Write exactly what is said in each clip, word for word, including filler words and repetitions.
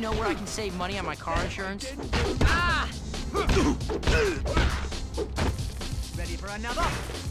know where I can save money on my car insurance? Ah! Ready for another?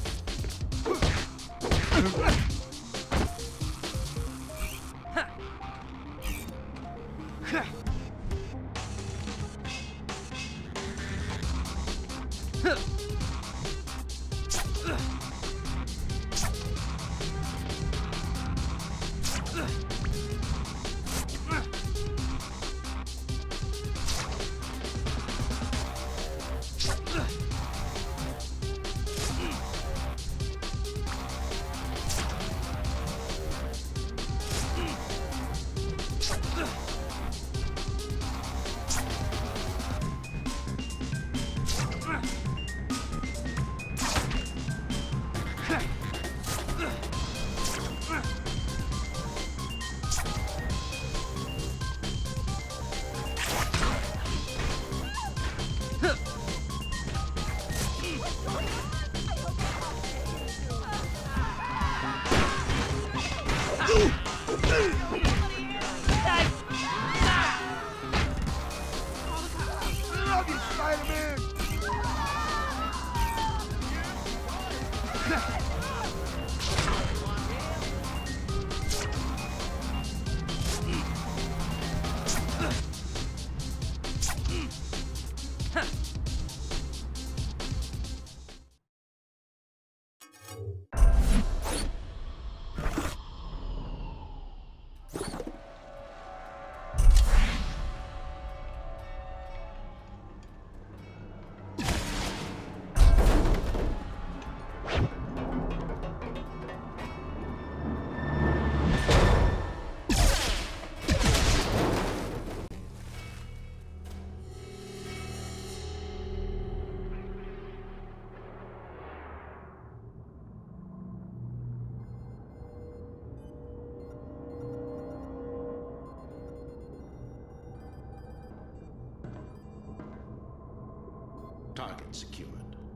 Target secured.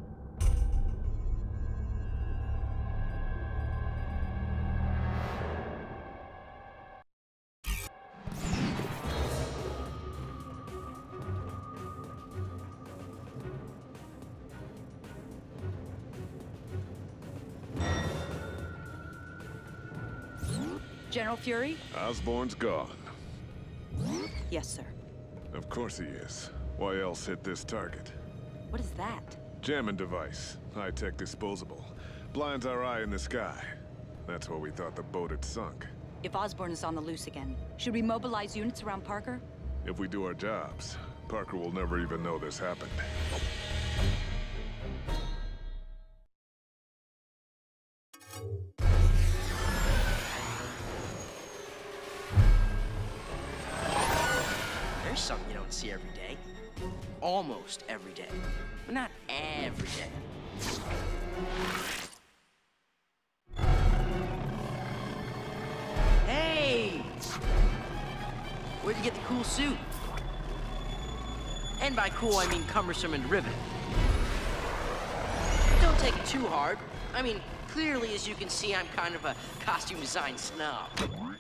General Fury? Osborn's gone. Yes, sir. Of course he is. Why else hit this target? What is that? Jamming device. High-tech disposable. Blinds our eye in the sky. That's where we thought the boat had sunk. If Osborn is on the loose again, should we mobilize units around Parker? If we do our jobs, Parker will never even know this happened. There's something you don't see every day. Almost every day. But not every day. Hey! Where'd you get the cool suit? And by cool, I mean cumbersome and riveting. Don't take it too hard. I mean, clearly, as you can see, I'm kind of a costume design snob.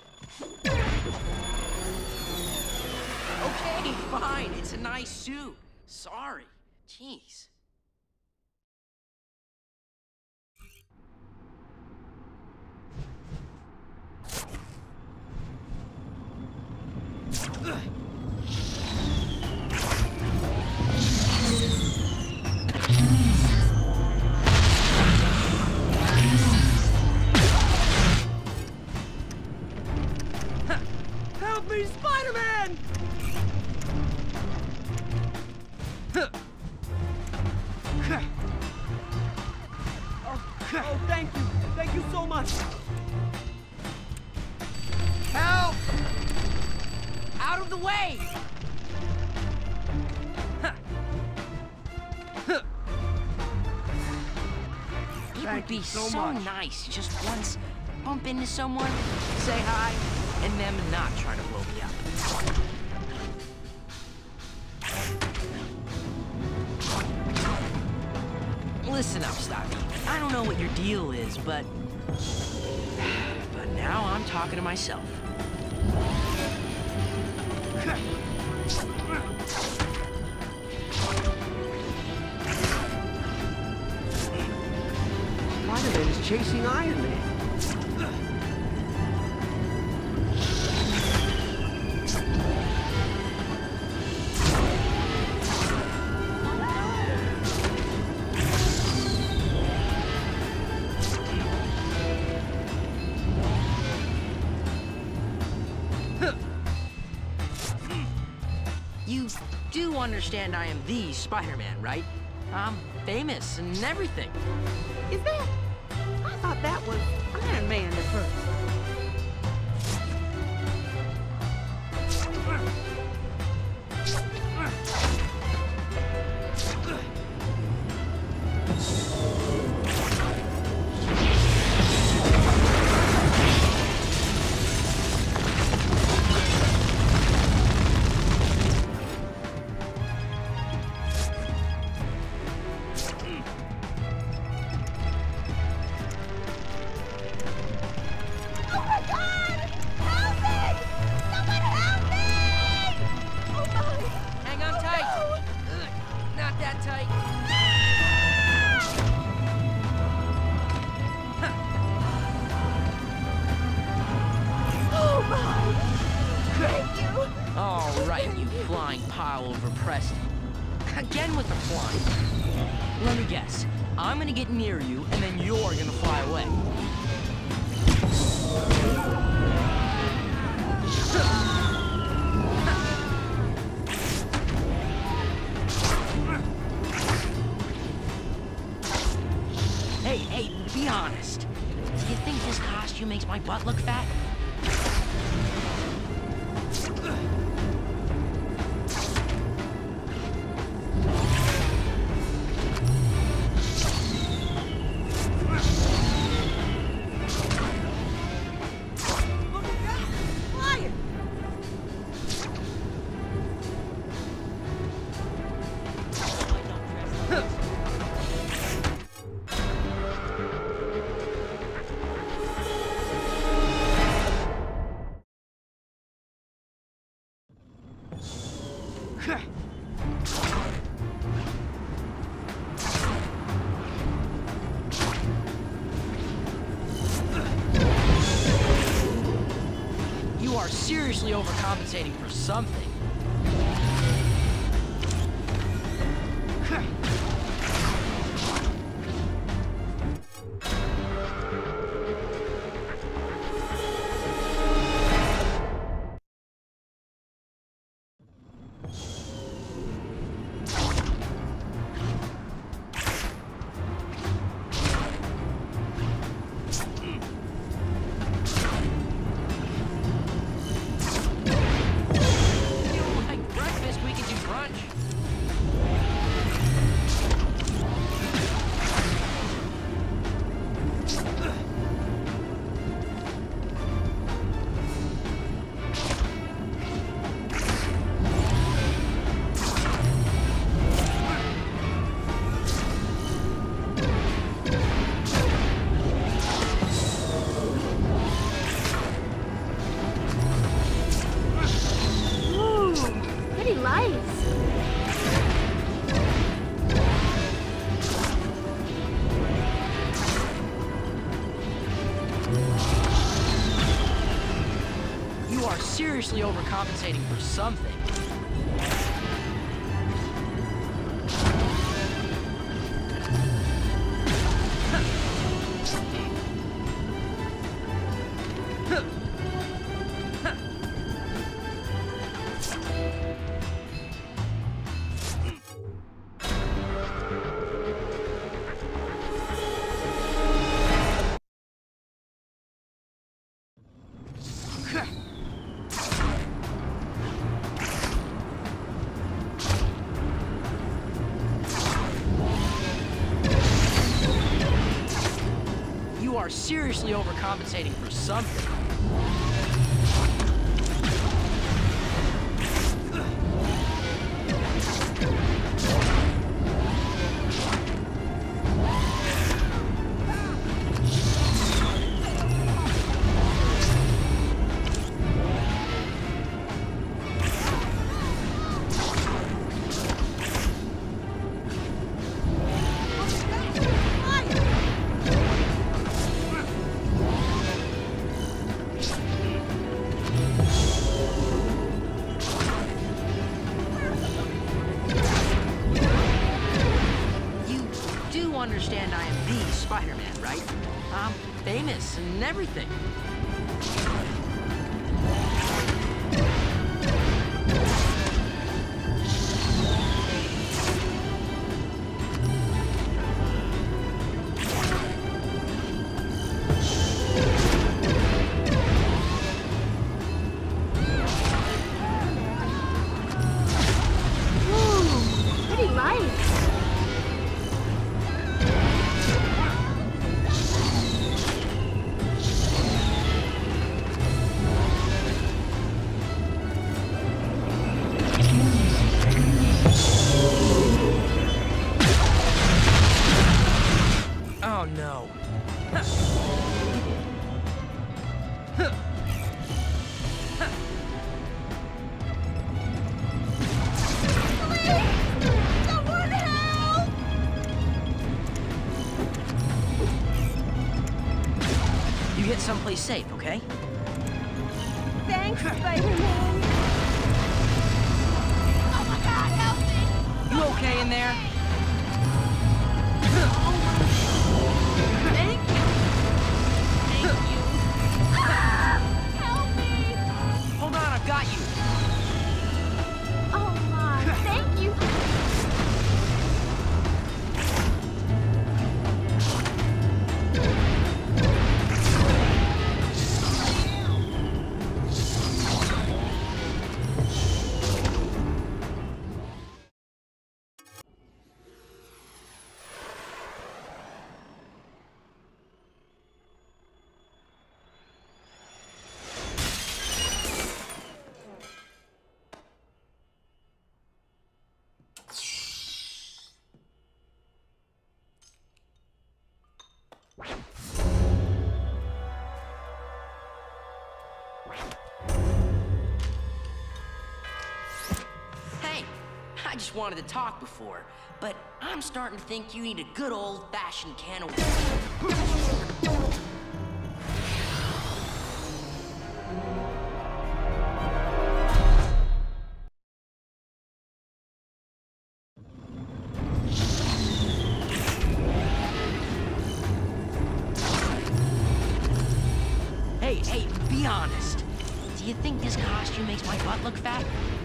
Okay, fine. It's a nice suit. Sorry. Jeez. Help me, Spider-Man! Oh, thank you. Thank you so much. Help! Out of the way! It Thank would be you so so much. nice to just once bump into someone, say hi, and them not trying to blow me up. Listen up, Stocky. I don't know what your deal is, but... But now I'm talking to myself. Spider-Man is chasing Iron Man. You do understand I am the Spider-Man, right? I'm famous and everything. Is that? I thought that was Iron Man at first. Hang on tight. Ugh, not that tight. Oh my! Thank you! All right, you flying pile over Preston. Again with the flying. Let me guess. I'm gonna get near you, and then you're gonna fly away. Hey, hey, be honest. Do you think this costume makes my butt look fat? Flying! You are seriously overcompensating for something. Like breakfast, we can do brunch. Ooh, pretty lights. You are seriously overcompensating for something. You are seriously overcompensating for something. Spider-Man, right? I'm famous and everything. Pretty light. Oh no. Someone help! You get someplace safe, okay? Thanks, Spider-Man. Oh my God, help me! You okay in there? Thank you. Thank you. Ah, help me! Hold on, I've got you. Oh my, thank you. Hey, I just wanted to talk before, but I'm starting to think you need a good old-fashioned can of worms. Hey, hey, be honest. Do you think this costume makes my butt look fat?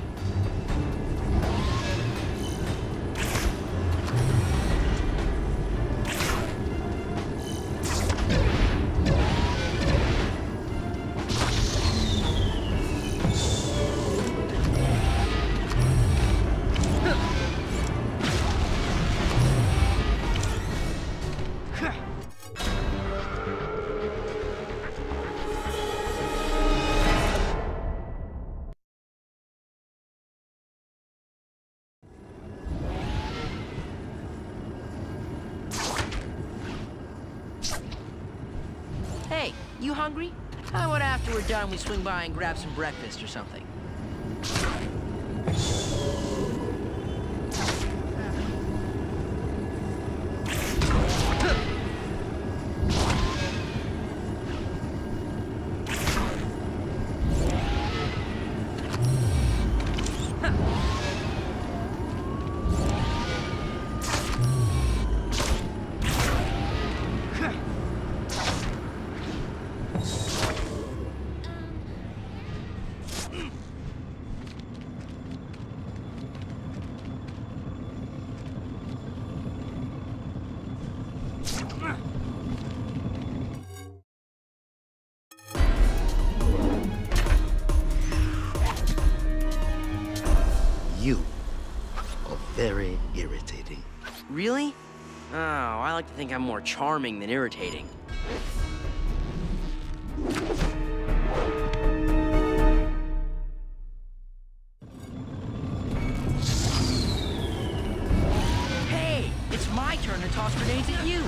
Hey, you hungry? How about after we're done, we swing by and grab some breakfast or something? You are very irritating. Really? Oh, I like to think I'm more charming than irritating. Hey, it's my turn to toss grenades at you.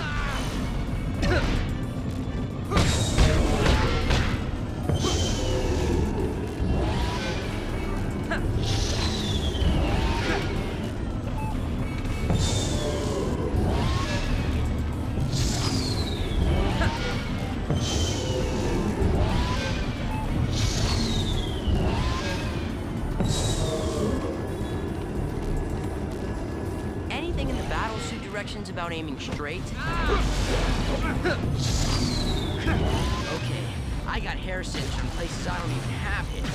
Anything in the battlesuit direction's a about aiming straight? Okay, I got hair singed in places I don't even have hit.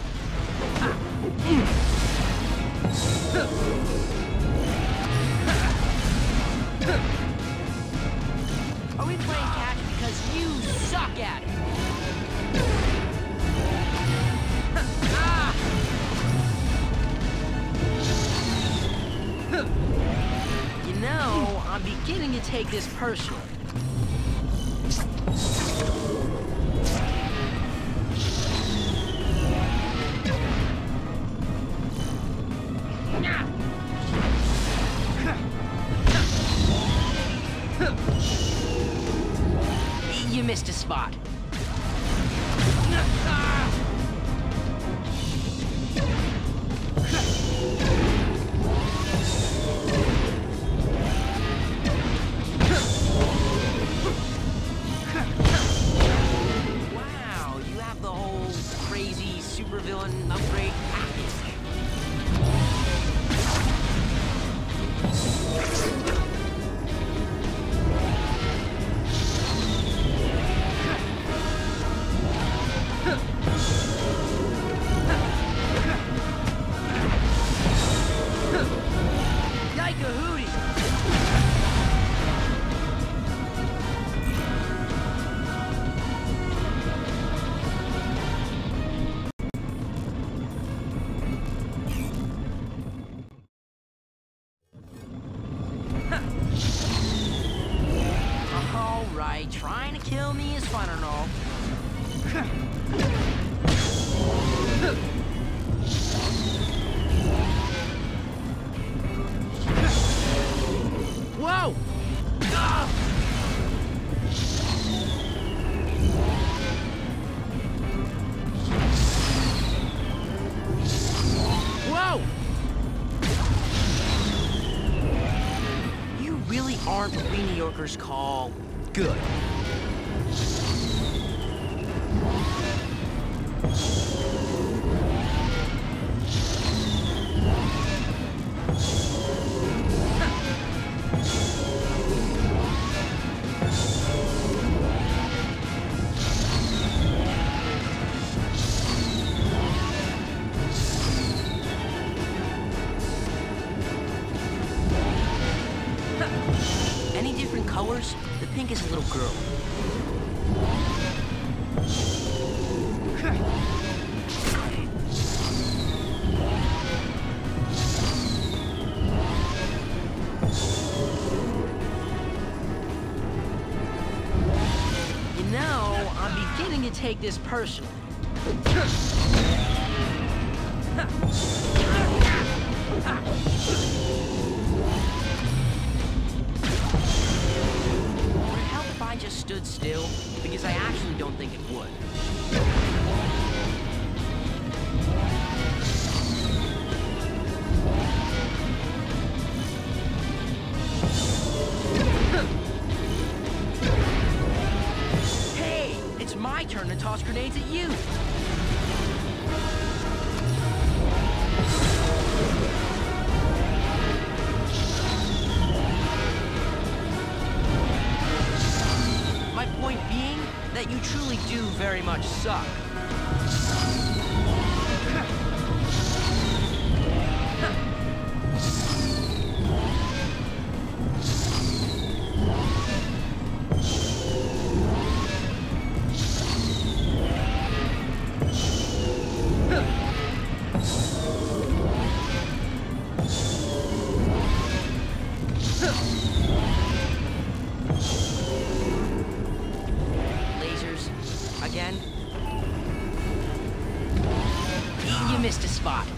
Are we playing catch because you suck at it? You know, I'm beginning to take this personal. You missed a spot. Wow, you have the whole crazy supervillain upgrade package. Alright, trying to kill me is fun and all. Whoa! Ah! Whoa! You really aren't what we New Yorkers call good. Any different colors? The pink is a little girl. You know, I'm beginning to take this personally. I just stood still, because I actually don't think it would. Hey, it's my turn to toss grenades at you. Point being that you truly do very much suck. Again? You missed a spot.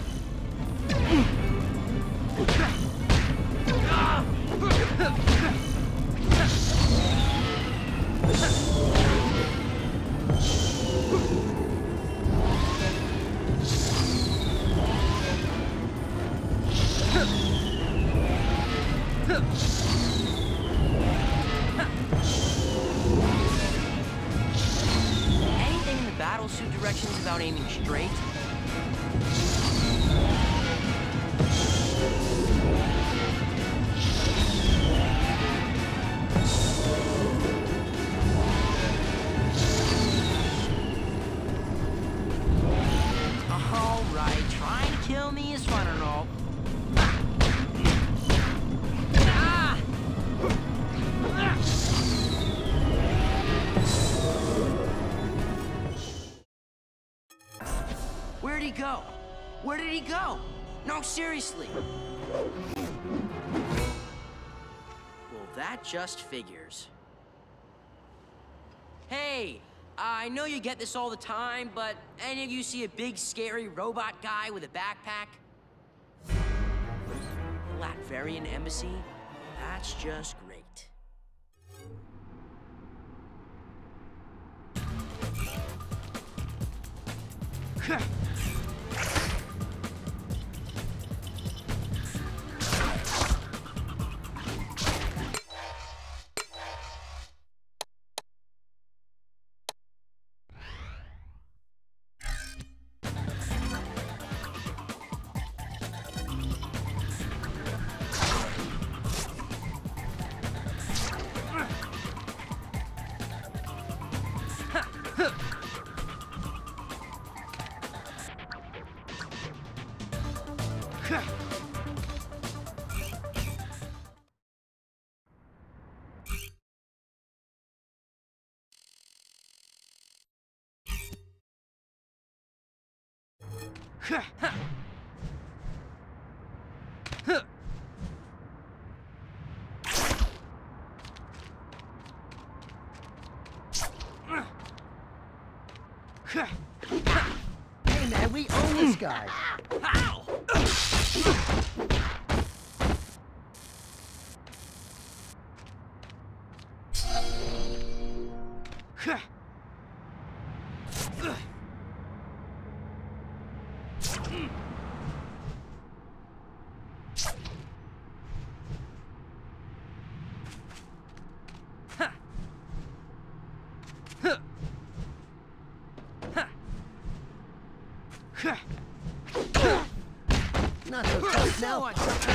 Battlesuit directions about aiming straight? he go? Where did he go? No, seriously. Well, that just figures. Hey, I know you get this all the time, but any of you see a big, scary robot guy with a backpack? Latverian Embassy? That's just great. Hey man, we own this guy. Ow! Not so tough now.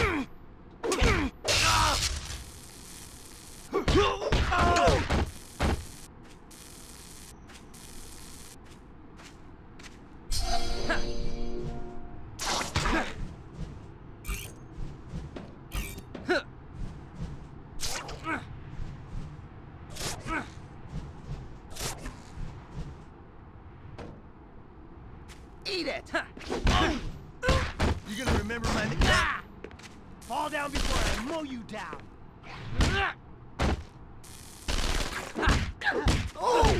Eat it! You gonna remember my name? Fall down before I mow you down! Oh!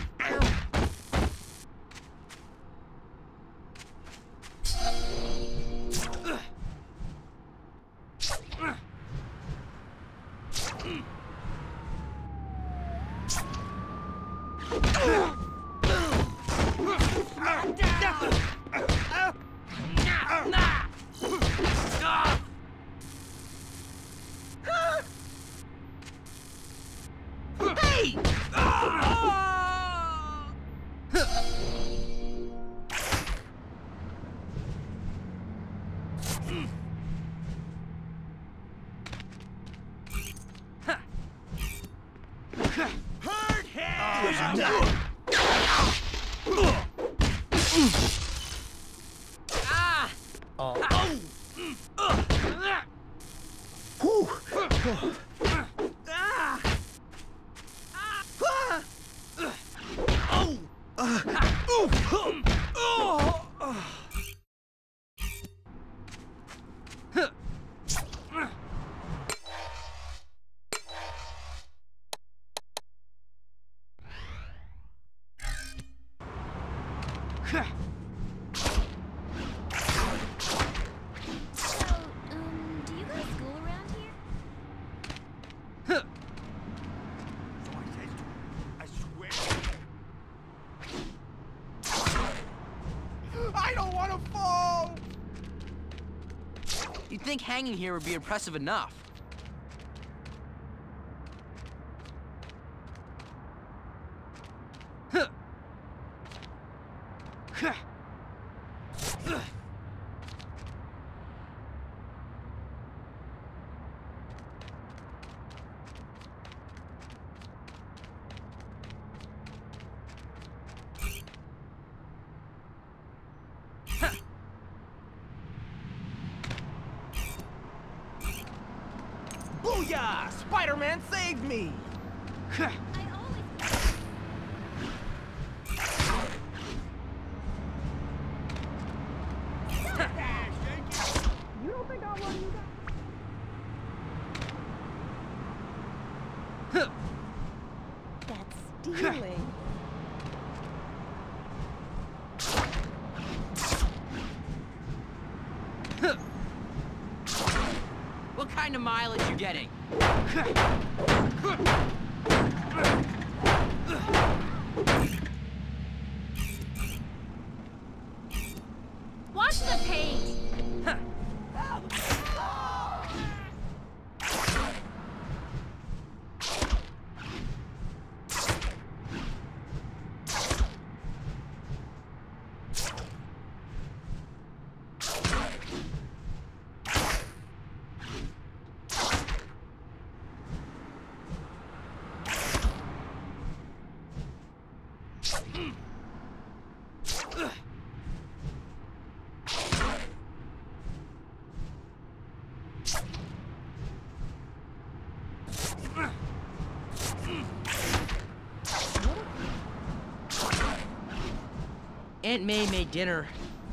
Hey! Hurt him! Ah! Oh. Whew. Um, do you go to school around here? I swear. I don't want to fall! You'd think hanging here would be impressive enough. Booyah! Spider-Man saved me! I always... dealing. What kind of mileage you getting? Watch the paint! Aunt May made dinner.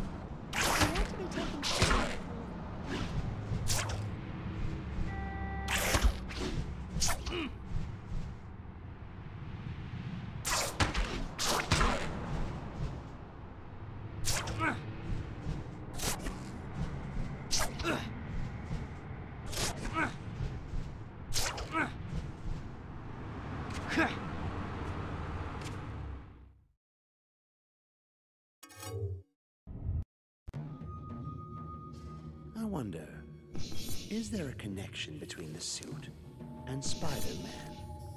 I wonder, is there a connection between the suit and Spider-Man?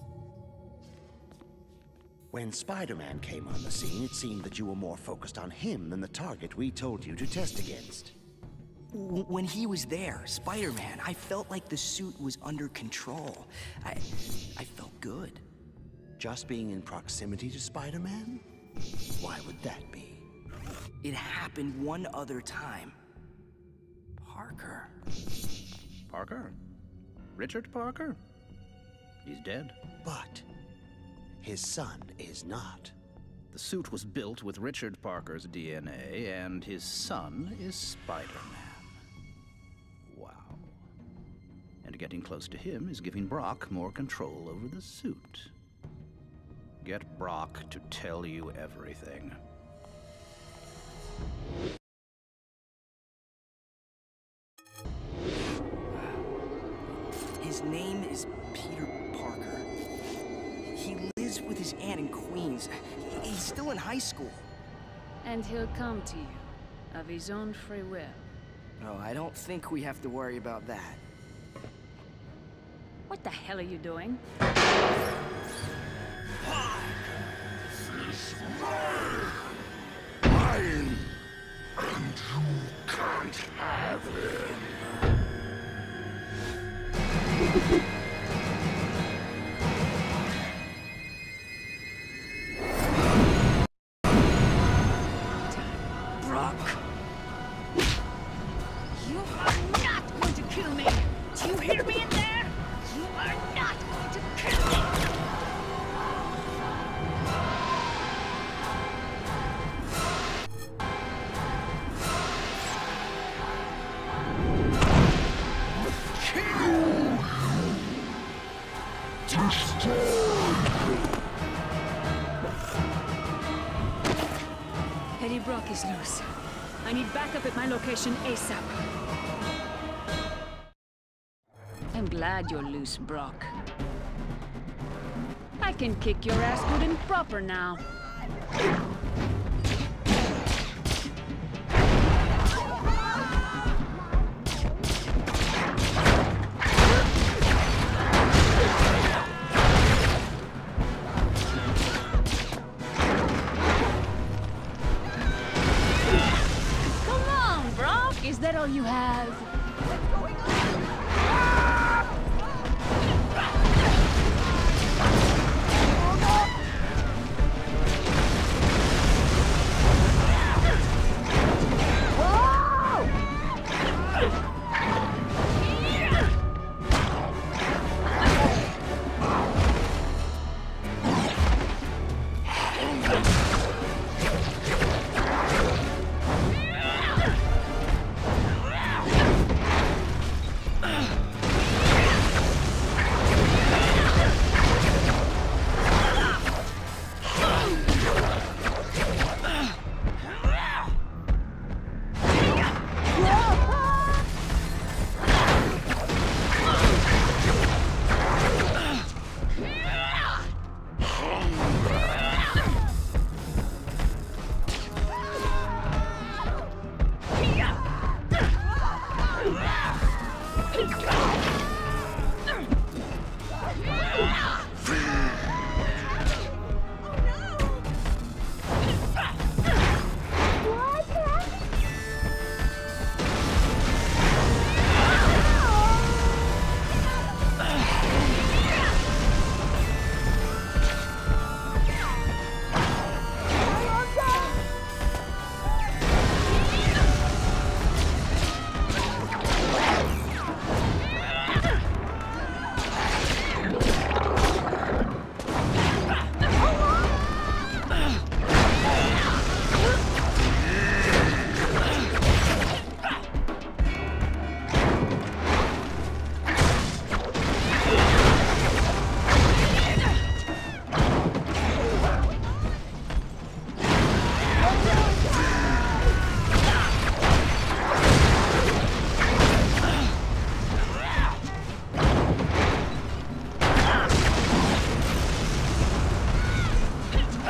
When Spider-Man came on the scene, it seemed that you were more focused on him than the target we told you to test against. W- When he was there, Spider-Man, I felt like the suit was under control. I... I felt good. Just being in proximity to Spider-Man? Why would that be? It happened one other time. Parker. Parker? Richard Parker? He's dead. But his son is not. The suit was built with Richard Parker's D N A, and his son is Spider-Man. Wow. And getting close to him is giving Brock more control over the suit. Get Brock to tell you everything. His name is Peter Parker. He lives with his aunt in Queens. He's still in high school. And he'll come to you, of his own free will. Oh, I don't think we have to worry about that. What the hell are you doing? Mine, and you can't have him. Brock! You are not going to kill me! Do you hear me in there? You are not going to kill me! Eddie Brock is loose. I need backup at my location ASAP. I'm glad you're loose, Brock. I can kick your ass good and proper now. Is that all you have? What's going on?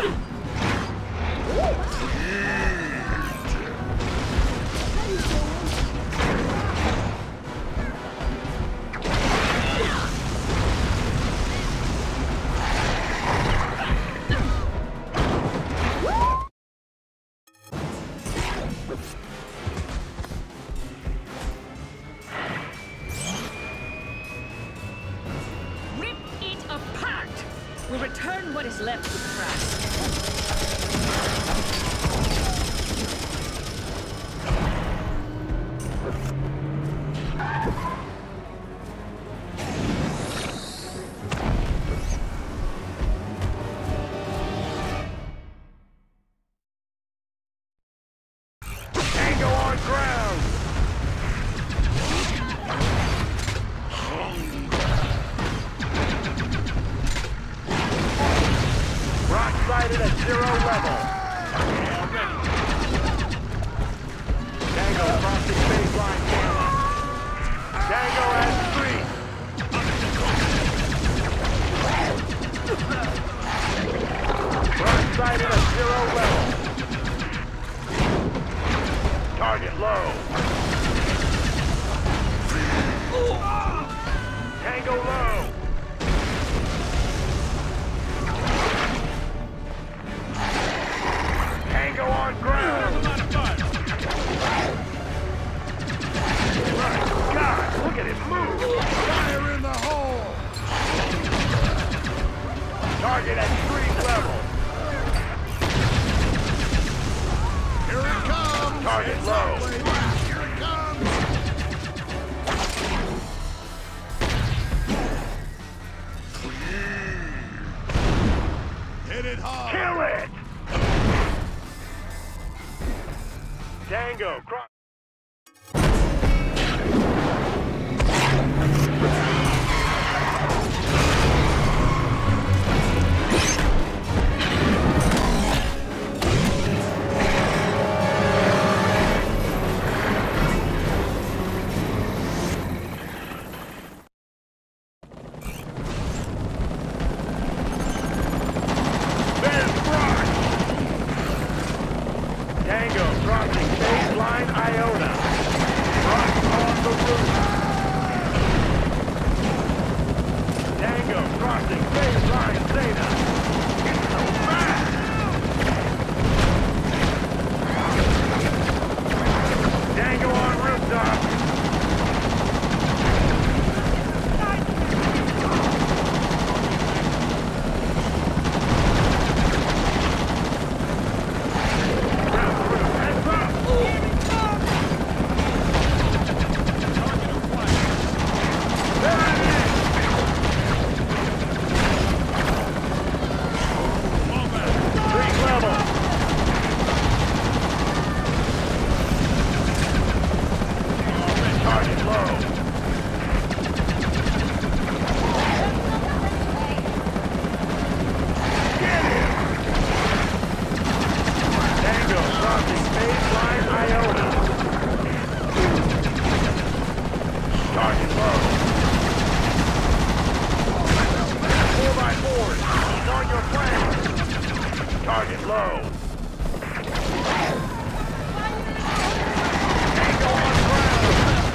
Rip it apart! We'll return what is left to the craft. Tango on ground! Rock sighted at zero level. Tango crossing baseline camera. Tango at three. Rock sighted at zero level. Target low. Tango low. Tango on ground. My God, look at it move. Fire in the hole. Target at street level. Here it comes. Target low. Here it comes. Hit it hard. Kill it. Tango, cross. Tango crossing baseline Iona. Rock on the roof. Tango crossing baseline Zeta. It's so fast. Tango on rooftop. Target low. Tango on ground.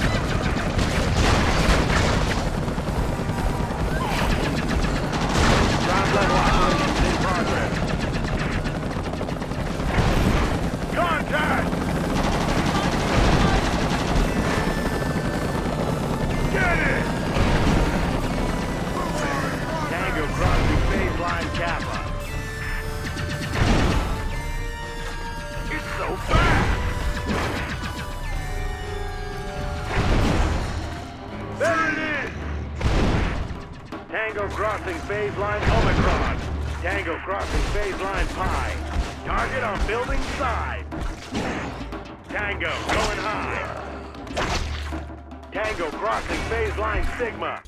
Ground level operations in progress. Contact! Get it! Tango crossing baseline Kappa. So fast! There it is! Tango crossing phase line Omicron. Tango crossing phase line Pi. Target on building side. Tango going high. Tango crossing phase line Sigma.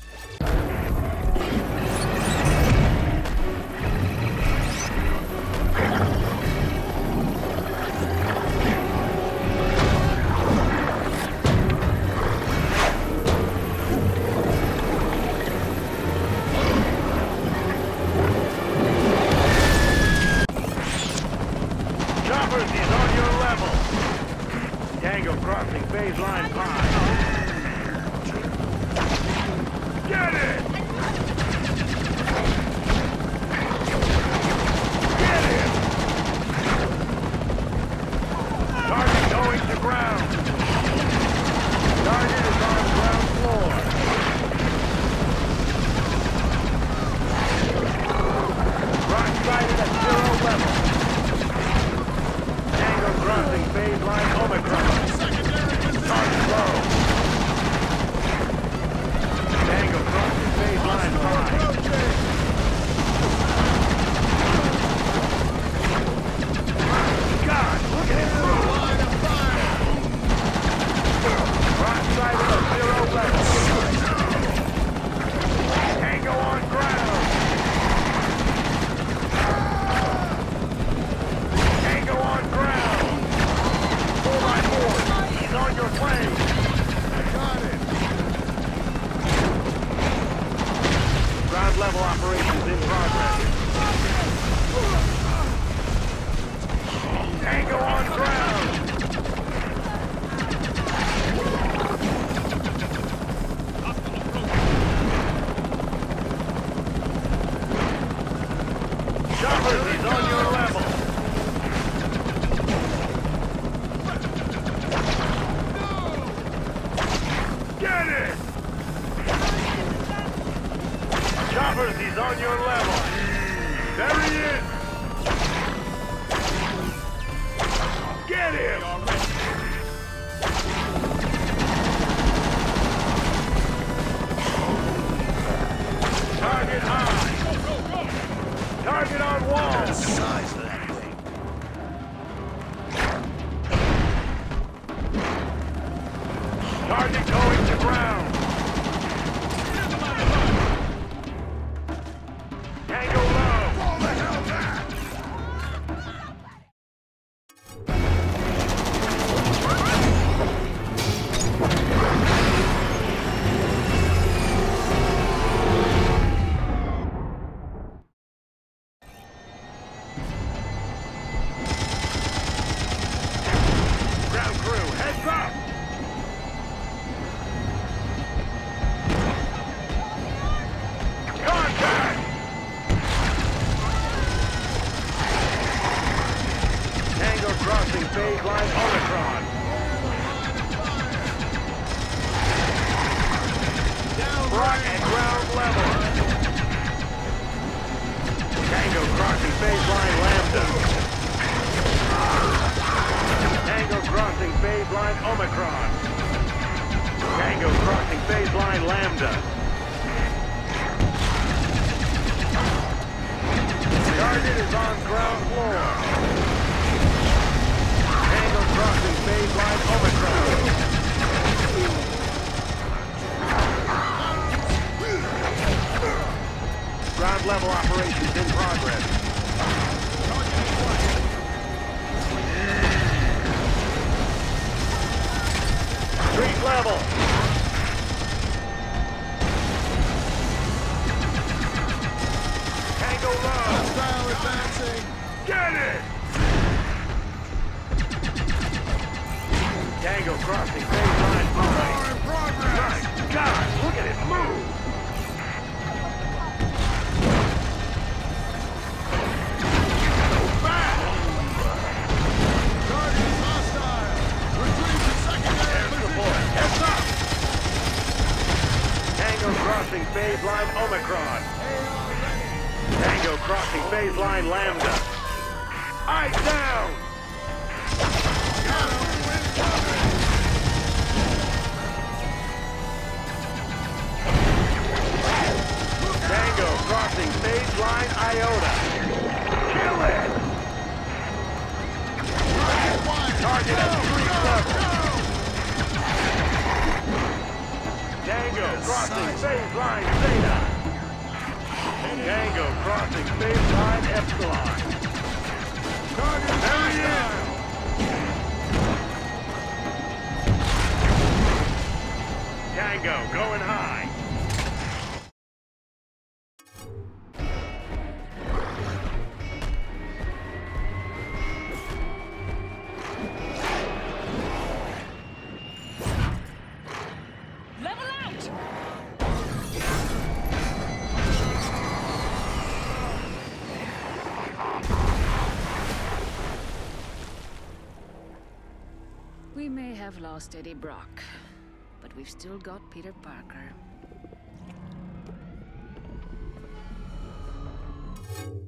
Tango crossing phase line pi. Get it! Get it! Target going to ground. Target is on ground floor. Rock sighted at zero level. Tango crossing phase line Omicron. Target low. Tango crossing phase line five. God, look at it move! Rock sighted at zero level. Tango on ground. Tango on ground. Four by four. He's on your plane. Got it. Ground level operations in progress. Tango on ground. Choppers is on your level. Get it! Choppers, he's on your level. There he is! Get him! Target high! Target on wall! The size of that thing. Target going to ground! Tango low! Roll the hell back! Ground crew, heads up! Contact! Tango crossing phase line Omicron. Rock at ground level. Tango crossing phase line Lambda. Tango crossing phase line Omicron. Tango crossing phase line Lambda. Target is on ground floor. Tango crossing phase line Omicron. Ground level operations in progress. Street level. Tango low. Hostile advancing. Get it! Tango crossing phase line five. In progress. My God, look at it move. So fast. Target is hostile. Retreat to secondary. Air support. Heads up. Tango crossing phase line Omicron. Tango crossing phase line Lambda. Eyes down! Tango crossing phase line Iota. Kill it! Target at street level. Tango crossing phase line Zeta. Tango crossing phase line Epsilon. Target there he is! Tango going high. have lost Eddie Brock, but we've still got Peter Parker.